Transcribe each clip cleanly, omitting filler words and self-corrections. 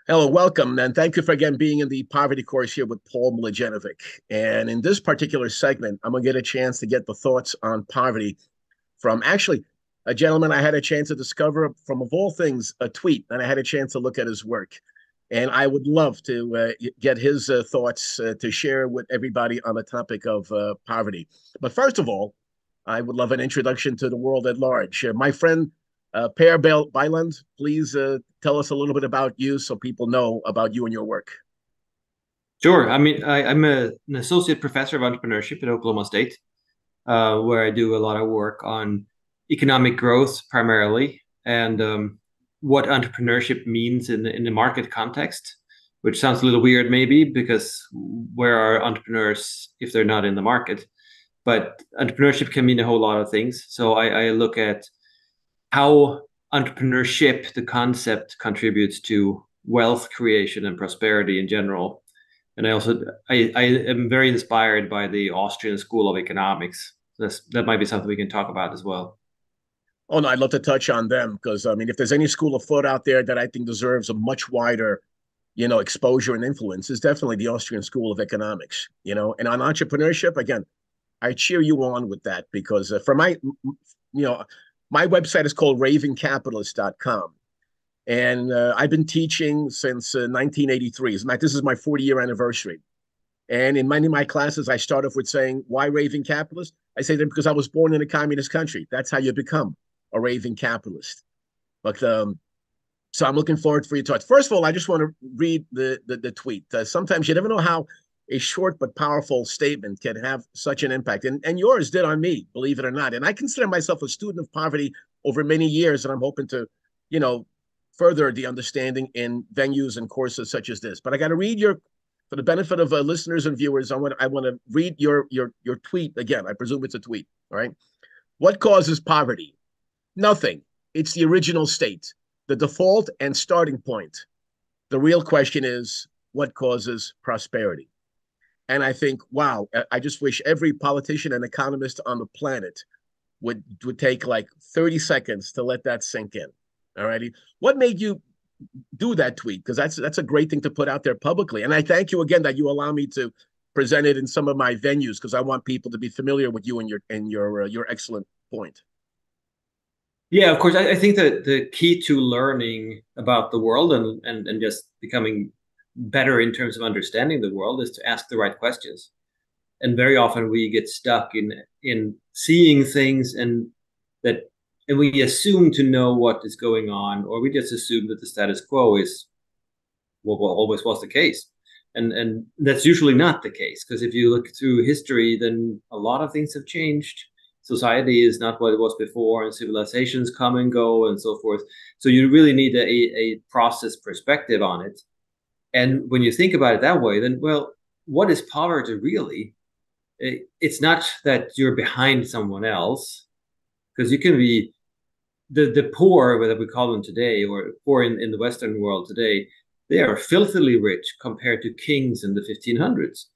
Hello, welcome, and thank you for again being in the poverty course here with Paul Mladjenovic. And in this particular segment, I'm going to get a chance to get the thoughts on poverty from actually a gentleman I had a chance to discover from, of all things, a tweet, and I had a chance to look at his work. And I would love to get his thoughts to share with everybody on the topic of poverty. But first of all, I would love an introduction to the world at large. My friend Per Bylund, please tell us a little bit about you so people know about you and your work. Sure. I'm an associate professor of entrepreneurship at Oklahoma State, where I do a lot of work on economic growth primarily and what entrepreneurship means in the market context, which sounds a little weird maybe because where are entrepreneurs if they're not in the market? But entrepreneurship can mean a whole lot of things. So I look at how entrepreneurship, the concept, contributes to wealth creation and prosperity in general. And I am very inspired by the Austrian School of Economics. That might be something we can talk about as well. Oh no, I'd love to touch on them because I mean, if there's any school of thought out there that I think deserves a much wider, exposure and influence, is definitely the Austrian School of Economics. And on entrepreneurship, again, I cheer you on with that because for my website is called ravingcapitalist.com. And I've been teaching since 1983. As a matter, this is my 40-year anniversary. And in many of my classes, I start off with saying, why raving capitalist? I say that because I was born in a communist country. That's how you become a raving capitalist. But so I'm looking forward for your thoughts. First of all, I just want to read the tweet. Sometimes you never know how a short but powerful statement can have such an impact. And yours did on me, believe it or not. And I consider myself a student of poverty over many years, and I'm hoping to, you know, further the understanding in venues and courses such as this. But I got to read your, for the benefit of listeners and viewers, I want to read your tweet again. I presume it's a tweet. All right. What causes poverty? Nothing. It's the original state, the default and starting point. The real question is what causes prosperity? And I think, wow, I just wish every politician and economist on the planet would take like 30 seconds to let that sink in. All righty. What made you do that tweet? Because that's a great thing to put out there publicly. And I thank you again that you allow me to present it in some of my venues because I want people to be familiar with you and your excellent point. Yeah, of course. I think that the key to learning about the world and just becoming better in terms of understanding the world is to ask the right questions. And very often we get stuck in seeing things that and we assume to know what is going on, or we just assume that the status quo is what always was the case. And that's usually not the case, because if you look through history, then a lot of things have changed. Society is not what it was before, and civilizations come and go, and so forth. So you really need a process perspective on it. And when you think about it that way, then, well, what is poverty really? It's not that you're behind someone else, because you can be the poor, whether we call them today, or poor in the Western world today, they are filthily rich compared to kings in the 1500s.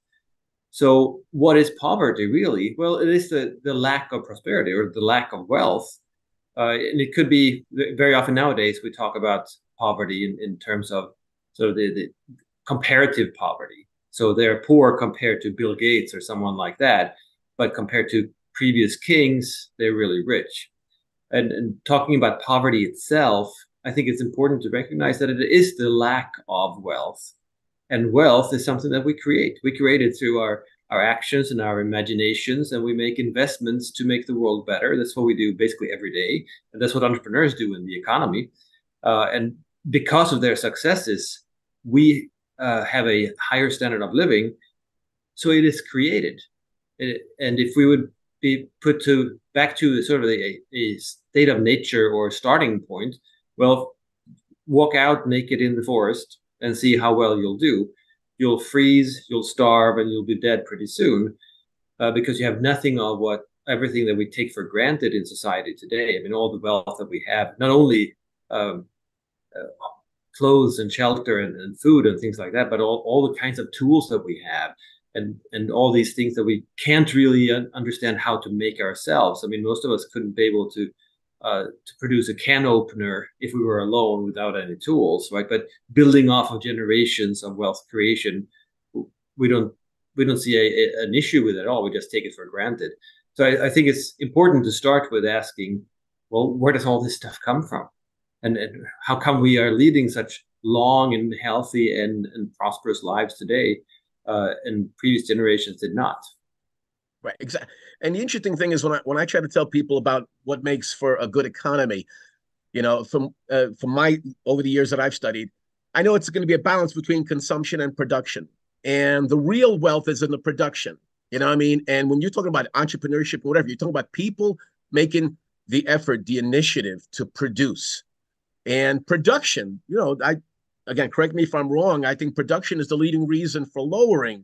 So, what is poverty really? Well, it is the lack of prosperity or the lack of wealth. And it could be very often nowadays we talk about poverty in terms of sort of the comparative poverty. So they're poor compared to Bill Gates or someone like that, but compared to previous kings, they're really rich. And talking about poverty itself, I think it's important to recognize that it is the lack of wealth. And wealth is something that we create. We create it through our actions and our imaginations, and we make investments to make the world better. That's what we do basically every day. And that's what entrepreneurs do in the economy. And because of their successes, we have a higher standard of living. So it is created. And if we would be put to back to sort of a state of nature or starting point, well, walk out naked in the forest and see how well you'll do. You'll freeze, you'll starve, and you'll be dead pretty soon because you have nothing of what everything that we take for granted in society today. I mean, all the wealth that we have, not only um, uh, clothes and shelter and food and things like that, but all the kinds of tools that we have and all these things that we can't really understand how to make ourselves. I mean, most of us couldn't be able to to produce a can opener if we were alone without any tools, right? But building off of generations of wealth creation, we don't see an issue with it at all. We just take it for granted. So I think it's important to start with asking, well, where does all this stuff come from? And how come we are leading such long and healthy and prosperous lives today, and previous generations did not? Right, exactly. And the interesting thing is when I try to tell people about what makes for a good economy, from my over the years that I've studied, I know it's going to be a balance between consumption and production, and the real wealth is in the production. You know what I mean? And when you're talking about entrepreneurship or whatever, you're talking about people making the effort, the initiative to produce and production. I again, correct me if I'm wrong. I think production is the leading reason for lowering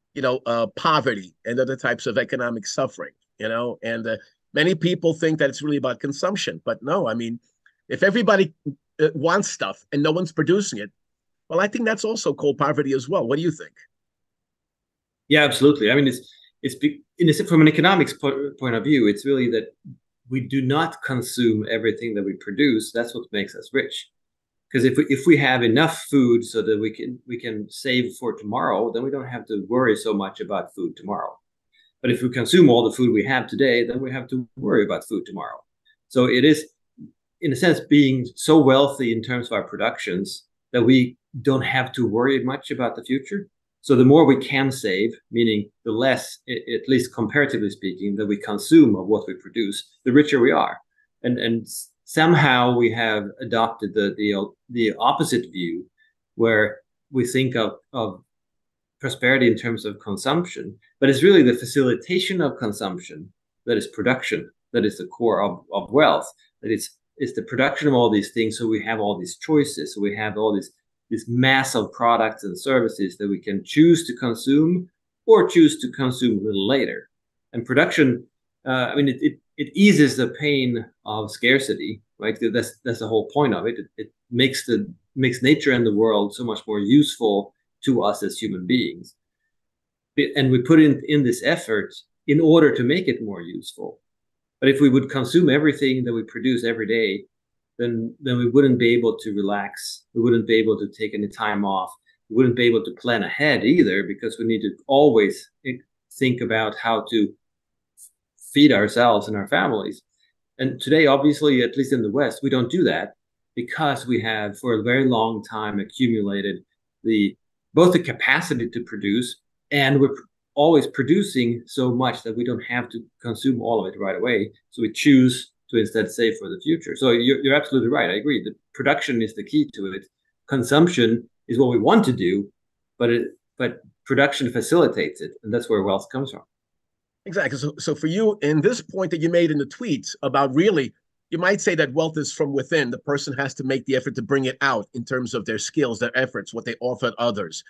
poverty and other types of economic suffering, and many people think that it's really about consumption, but no, I mean, if everybody wants stuff and no one's producing it, well, I think that's also called poverty as well. What do you think? Yeah, absolutely. I mean, from an economics point of view, it's really that we do not consume everything that we produce. That's what makes us rich. Because if we have enough food so that we can save for tomorrow, then we don't have to worry so much about food tomorrow. But if we consume all the food we have today, then we have to worry about food tomorrow. So it is, in a sense, being so wealthy in terms of our productions that we don't have to worry much about the future. So the more we can save, meaning the less, at least comparatively speaking, that we consume of what we produce, the richer we are. And somehow we have adopted the opposite view, where we think of prosperity in terms of consumption, but it's really the facilitation of consumption that is production, that is the core of wealth, that it's the production of all these things, so we have all these choices, so we have all this mass of products and services that we can choose to consume or choose to consume a little later. And production, I mean, it eases the pain of scarcity, right? That's the whole point of it. It makes nature and the world so much more useful to us as human beings. And we put in this effort in order to make it more useful. But if we would consume everything that we produce every day, then we wouldn't be able to relax. We wouldn't be able to take any time off. We wouldn't be able to plan ahead either, because we need to always think about how to feed ourselves and our families. And today, obviously, at least in the West, we don't do that, because we have for a very long time accumulated both the capacity to produce, and we're always producing so much that we don't have to consume all of it right away. So we choose to instead save for the future. So you're absolutely right. I agree. The production is the key to it. Consumption is what we want to do, but production facilitates it, and that's where wealth comes from. Exactly. So for you, in this point that you made in the tweets about really, you might say that wealth is from within. The person has to make the effort to bring it out in terms of their skills, their efforts, what they offer others.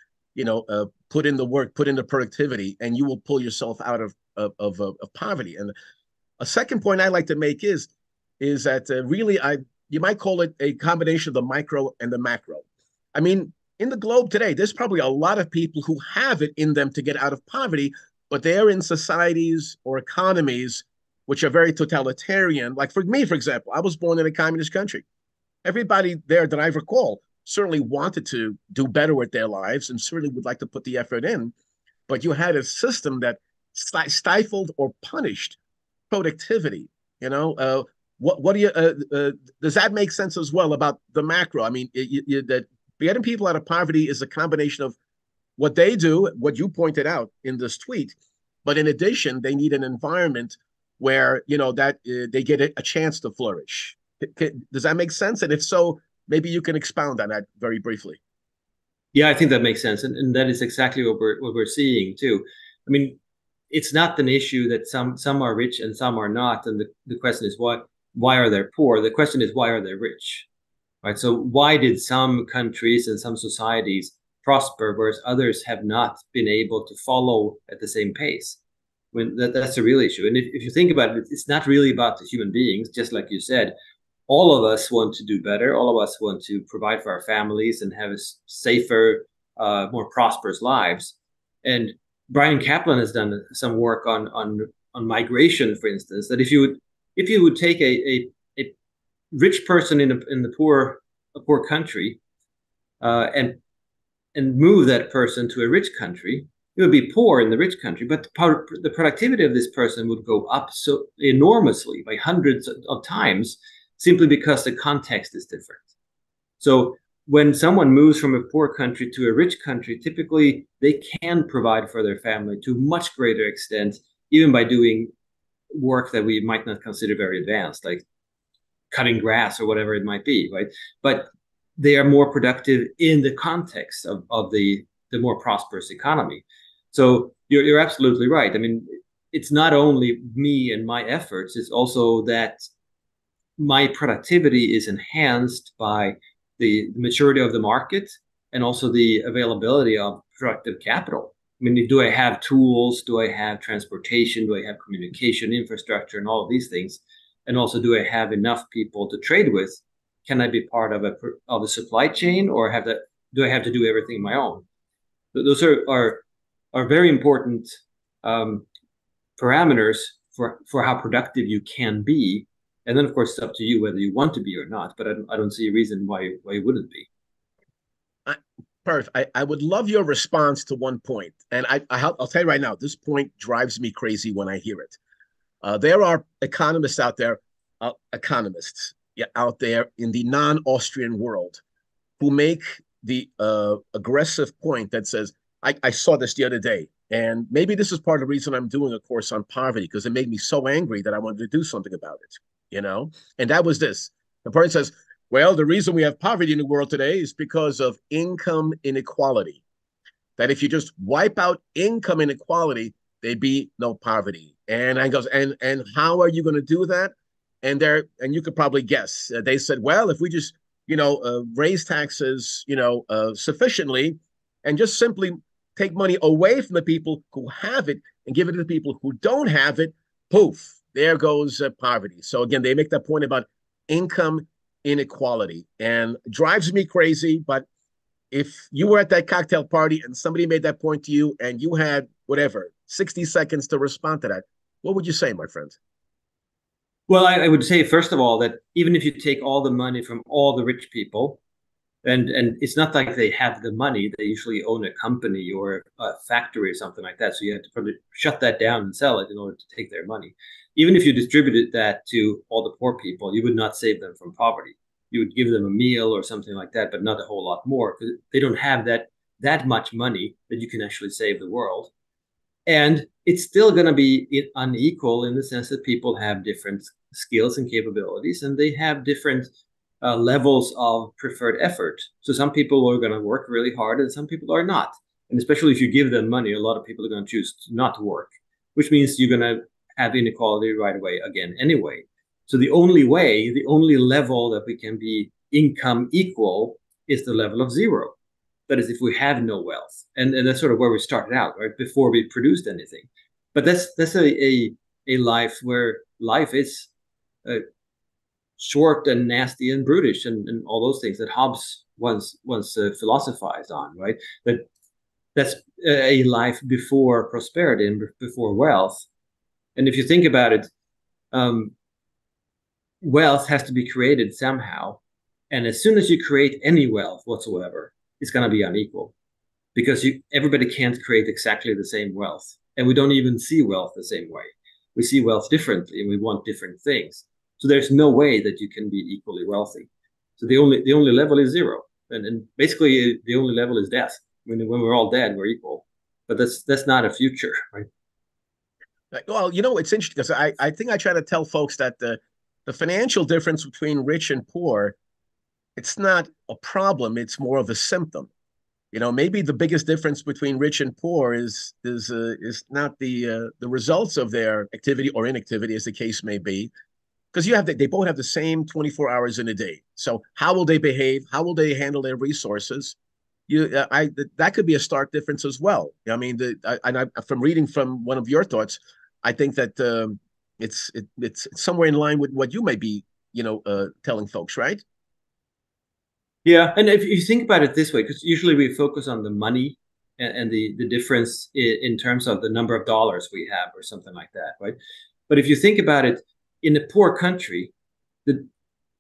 Put in the work, put in the productivity, and you will pull yourself out of poverty. And a second point I like to make is that really you might call it a combination of the micro and the macro. I mean, in the globe today, there's probably a lot of people who have it in them to get out of poverty, but they are in societies or economies which are very totalitarian. Like for me, for example, I was born in a communist country. Everybody there that I recall certainly wanted to do better with their lives and certainly would like to put the effort in, but you had a system that stifled or punished productivity. What do you does that make sense as well about the macro? I mean, that getting people out of poverty is a combination of what they do, what you pointed out in this tweet, but in addition, they need an environment where that they get a chance to flourish. Does that make sense? And if so, maybe you can expound on that very briefly. Yeah, I think that makes sense, and that is exactly what we're seeing too. I mean, it's not an issue that some are rich and some are not, and the question is why are they poor? The question is, why are they rich? Right? So why did some countries and some societies prosper, whereas others have not been able to follow at the same pace? When that's a real issue. And if you think about it, it's not really about the human beings, just like you said. All of us want to do better. All of us want to provide for our families and have a safer, more prosperous lives. And Brian Kaplan has done some work on migration, for instance. That if you would take a rich person in a poor country, uh, and and move that person to a rich country, it would be poor in the rich country, but the productivity of this person would go up so enormously by hundreds of times simply because the context is different. So when someone moves from a poor country to a rich country, typically they can provide for their family to a much greater extent, even by doing work that we might not consider very advanced, like cutting grass or whatever it might be, right? But they are more productive in the context of the more prosperous economy. So you're absolutely right. I mean, it's not only me and my efforts, it's also that my productivity is enhanced by the maturity of the market and also the availability of productive capital. I mean, do I have tools? Do I have transportation? Do I have communication infrastructure and all of these things? And also, do I have enough people to trade with? Can I be part of a supply chain, or do I have to do everything on my own? Those are very important um, parameters for how productive you can be. And then, of course, it's up to you whether you want to be or not. But I don't see a reason why you wouldn't be. Perth, I would love your response to one point, and I'll tell you right now, this point drives me crazy when I hear it. There are economists out there, economists yeah, out there in the non-Austrian world who make the aggressive point that says, I saw this the other day, and maybe this is part of the reason I'm doing a course on poverty because it made me so angry that I wanted to do something about it, you know? And that was this. The person says, well, the reason we have poverty in the world today is because of income inequality. That if you just wipe out income inequality, there'd be no poverty. And I goes, and how are you going to do that? And you could probably guess. They said, well, if we just raise taxes, sufficiently, and just simply take money away from the people who have it and give it to the people who don't have it, poof, there goes poverty. So again, they make that point about income inequality, and drives me crazy. But if you were at that cocktail party and somebody made that point to you, and you had whatever 60 seconds to respond to that, what would you say, my friend? Well, I would say, first of all, that even if you take all the money from all the rich people, and it's not like they have the money, they usually own a company or a factory or something like that. So you have to probably shut that down and sell it in order to take their money. Even if you distributed that to all the poor people, you would not save them from poverty. You would give them a meal or something like that, but not a whole lot more, because they don't have that much money that you can actually save the world. And it's still going to be unequal in the sense that people have different skills and capabilities, and they have different levels of preferred effort. So some people are going to work really hard, and some people are not. And especially if you give them money, a lot of people are going to choose not to work, which means you're going to have inequality right away again anyway. So the only level that we can be income equal is the level of zero. That is, if we have no wealth, and that's sort of where we started out, right, before we produced anything. But that's a life where life is short and nasty and brutish, and all those things that Hobbes once philosophized on, right? But that's a life before prosperity and before wealth. And if you think about it, wealth has to be created somehow, and as soon as you create any wealth whatsoever, it's going to be unequal, because everybody can't create exactly the same wealth, and we don't even see wealth the same way. We see wealth differently, and we want different things. So there's no way that you can be equally wealthy. So the only level is zero, and basically the only level is death. When we're all dead, we're equal, but that's not a future, right? Well, it's interesting because I think I try to tell folks that the financial difference between rich and poor, it's not a problem. It's more of a symptom. Maybe the biggest difference between rich and poor is not the results of their activity or inactivity, as the case may be, because they both have the same 24 hours in a day. So how will they behave? How will they handle their resources? That could be a stark difference as well. I mean, from reading from one of your thoughts, I think that it's somewhere in line with what you may be, telling folks, right? Yeah, and if you think about it this way, because usually we focus on the money and the difference in terms of the number of dollars we have or something like that, right? But if you think about it, in a poor country, the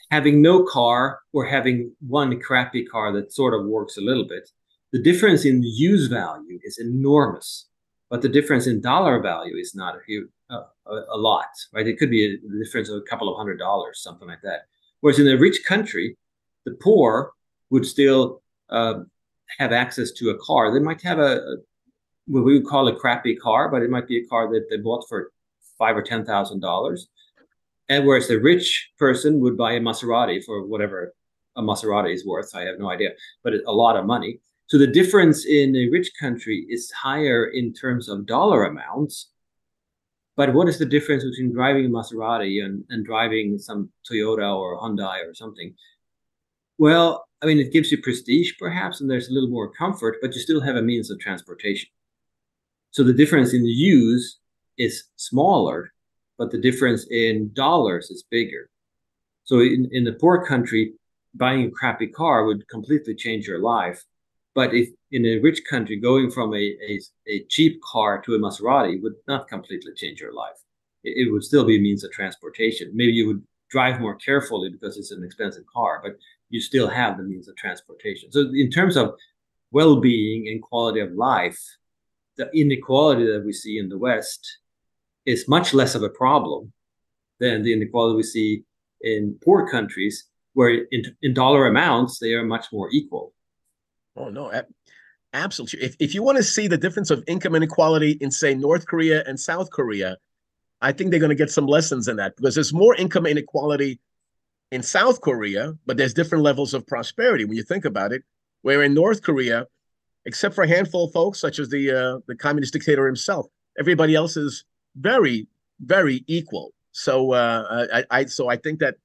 having no car or having one crappy car that sort of works a little bit, the difference in use value is enormous, but the difference in dollar value is not a lot, right? It could be a difference of a couple of $100, something like that. Whereas in a rich country, the poor would still have access to a car. They might have what we would call a crappy car, but it might be a car that they bought for $5,000 or $10,000. And whereas the rich person would buy a Maserati for whatever a Maserati is worth, I have no idea, but a lot of money. So the difference in a rich country is higher in terms of dollar amounts. But what is the difference between driving a Maserati and driving some Toyota or Hyundai or something? Well, I mean, it gives you prestige perhaps, and there's a little more comfort, but you still have a means of transportation. So the difference in the use is smaller, but the difference in dollars is bigger. So in the poor country, buying a crappy car would completely change your life. But if in a rich country, going from a cheap car to a Maserati would not completely change your life. It would still be a means of transportation. Maybe you would drive more carefully because it's an expensive car, but you still have the means of transportation. So in terms of well-being and quality of life, the inequality that we see in the West is much less of a problem than the inequality we see in poor countries, where in dollar amounts, they are much more equal. Oh, no, absolutely. If you want to see the difference of income inequality in, say, North Korea and South Korea, I think they're going to get some lessons in that because there's more income inequality in South Korea, but there's different levels of prosperity when you think about it. Where in North Korea, except for a handful of folks, such as the communist dictator himself, everybody else is very, very equal. So I think that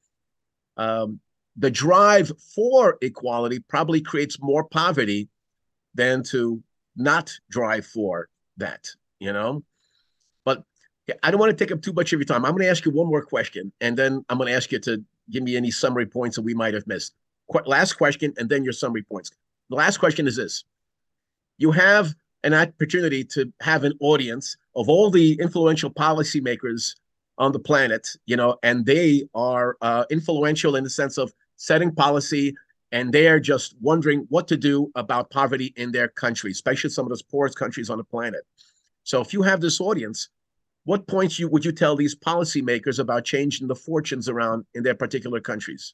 the drive for equality probably creates more poverty than to not drive for that, you know. But I don't want to take up too much of your time. I'm going to ask you one more question, and then I'm going to ask you to give me any summary points that we might have missed. Last question, and then your summary points. The last question is this. You have an opportunity to have an audience of all the influential policymakers on the planet, you know, and they are influential in the sense of setting policy, and they are just wondering what to do about poverty in their country, especially some of the poorest countries on the planet. So if you have this audience, what points would you tell these policymakers about changing the fortunes around in their particular countries?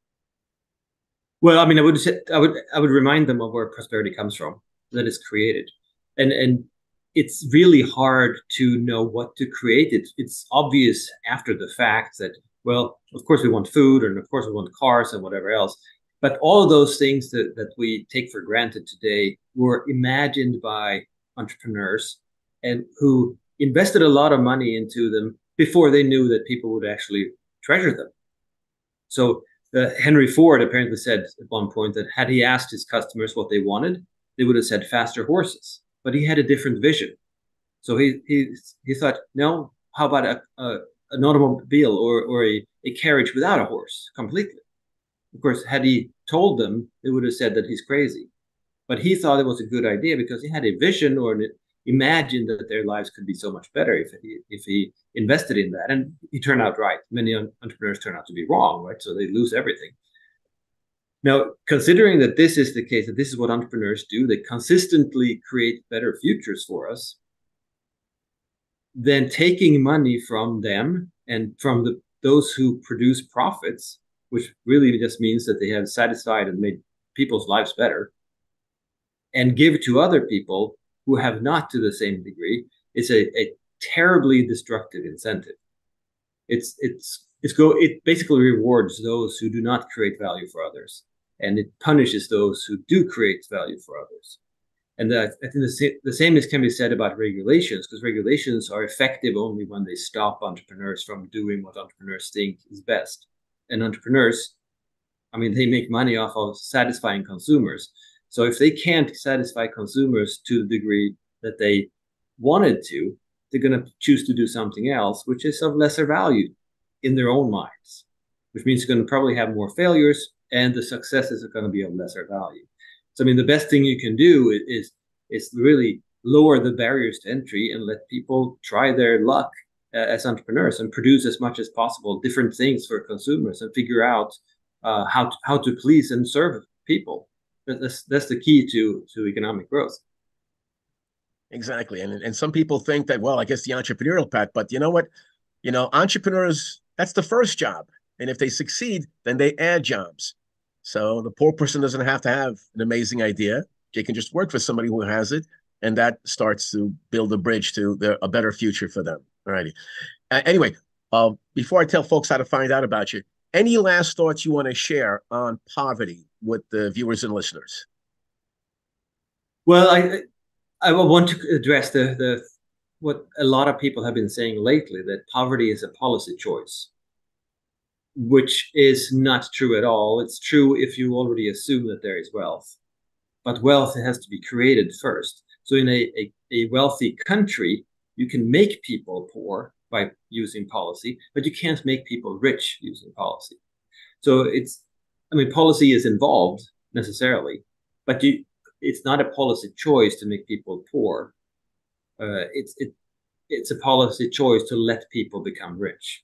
Well, I mean, I would remind them of where prosperity comes from, that is created, and it's really hard to know what to create. It's obvious after the fact that, well, of course we want food, and of course we want cars and whatever else. But all of those things that we take for granted today were imagined by entrepreneurs and who invested a lot of money into them before they knew that people would actually treasure them. So Henry Ford apparently said at one point that had he asked his customers what they wanted, they would have said faster horses. But he had a different vision. So he thought, no, how about an automobile or a carriage without a horse completely? Of course, had he told them, they would have said that he's crazy. But he thought it was a good idea because he had a vision or imagined that their lives could be so much better if he invested in that. And he turned out right. Many entrepreneurs turn out to be wrong, right? So they lose everything. Now, considering that this is the case, that this is what entrepreneurs do, they consistently create better futures for us, then taking money from them and from those who produce profits, which really just means that they have satisfied and made people's lives better, and give to other people who have not to the same degree, is a terribly destructive incentive. It basically rewards those who do not create value for others, and it punishes those who do create value for others. And I think the same can be said about regulations, because regulations are effective only when they stop entrepreneurs from doing what entrepreneurs think is best. And entrepreneurs, I mean, they make money off of satisfying consumers. So if they can't satisfy consumers to the degree that they wanted to, they're going to choose to do something else, which is of lesser value in their own minds, which means you're going to probably have more failures and the successes are going to be of lesser value. So, I mean, the best thing you can do is really lower the barriers to entry and let people try their luck as entrepreneurs and produce as much as possible different things for consumers and figure out how to please and serve people. That's the key to economic growth. Exactly. And some people think that, well, I guess the entrepreneurial path, but you know what? Entrepreneurs, that's the first job. And if they succeed, then they add jobs. So the poor person doesn't have to have an amazing idea. They can just work for somebody who has it. And that starts to build a bridge to a better future for them. All righty. Anyway, before I tell folks how to find out about you, any last thoughts you want to share on poverty with the viewers and listeners? Well, I want to address the what a lot of people have been saying lately, that poverty is a policy choice, which is not true at all. It's true if you already assume that there is wealth, but wealth has to be created first. So in a wealthy country, you can make people poor by using policy, but you can't make people rich using policy. So policy is involved necessarily, but it's not a policy choice to make people poor. It's a policy choice to let people become rich.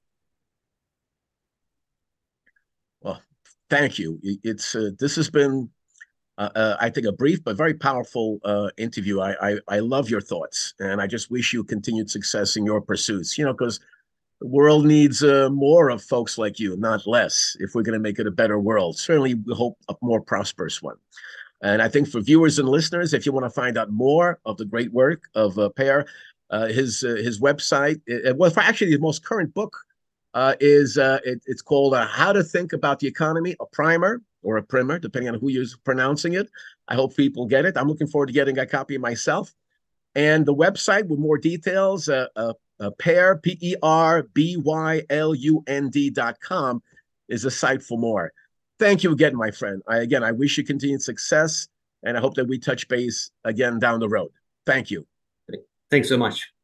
Well, thank you. It's this has been, I think, a brief but very powerful interview. I love your thoughts, and I just wish you continued success in your pursuits. Because the world needs more of folks like you, not less. If we're going to make it a better world, certainly we hope a more prosperous one. And I think for viewers and listeners, if you want to find out more of the great work of Per, his website, well, actually, his most current book it's called How to Think About the Economy, a primer or a primer, depending on who you're pronouncing it. I hope people get it. I'm looking forward to getting a copy myself. And the website with more details, Per, PERBYLUND.com is a site for more. Thank you again, my friend. I wish you continued success, and I hope that we touch base again down the road. Thank you. Thanks so much.